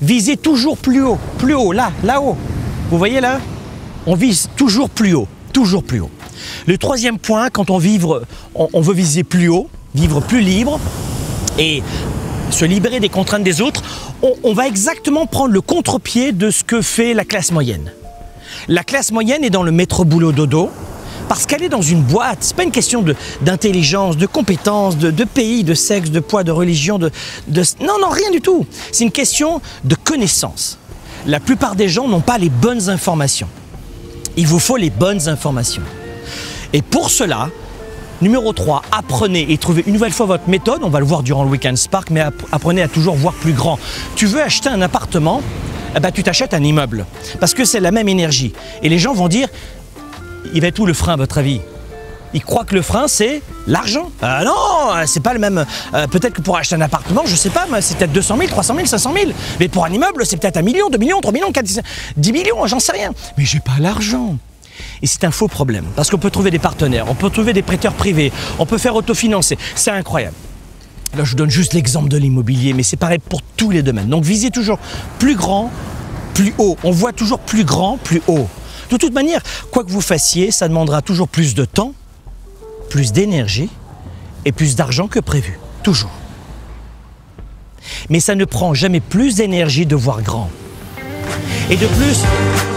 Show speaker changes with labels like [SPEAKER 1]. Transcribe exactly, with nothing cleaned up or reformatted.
[SPEAKER 1] visez toujours plus haut, plus haut, là, là-haut. Vous voyez là? On vise toujours plus haut, toujours plus haut. Le troisième point, quand on, vivre, on, on veut viser plus haut, vivre plus libre et se libérer des contraintes des autres, on, on va exactement prendre le contre-pied de ce que fait la classe moyenne. La classe moyenne est dans le métro boulot dodo parce qu'elle est dans une boîte. C'est pas une question d'intelligence, de, de compétences, de, de pays, de sexe, de poids, de religion, de, de... Non, non, rien du tout. C'est une question de connaissance. La plupart des gens n'ont pas les bonnes informations. Il vous faut les bonnes informations. Et pour cela, numéro trois, apprenez et trouvez une nouvelle fois votre méthode. On va le voir durant le Weekend Spark, mais apprenez à toujours voir plus grand. Tu veux acheter un appartement, eh ben, tu t'achètes un immeuble. Parce que c'est la même énergie. Et les gens vont dire, il va être où le frein à votre avis? Ils croient que le frein, c'est l'argent. Euh, non, c'est pas le même. Euh, peut-être que pour acheter un appartement, je sais pas, c'est peut-être deux cent mille, trois cent mille, cinq cent mille. Mais pour un immeuble, c'est peut-être un million, deux millions, trois millions, quatre, dix millions, j'en sais rien. Mais j'ai pas l'argent. Et c'est un faux problème. Parce qu'on peut trouver des partenaires, on peut trouver des prêteurs privés, on peut faire autofinancer. C'est incroyable. Là, je vous donne juste l'exemple de l'immobilier, mais c'est pareil pour tous les domaines. Donc, visez toujours plus grand, plus haut. On voit toujours plus grand, plus haut. De toute manière, quoi que vous fassiez, ça demandera toujours plus de temps, plus d'énergie et plus d'argent que prévu. Toujours. Mais ça ne prend jamais plus d'énergie de voir grand. Et de plus,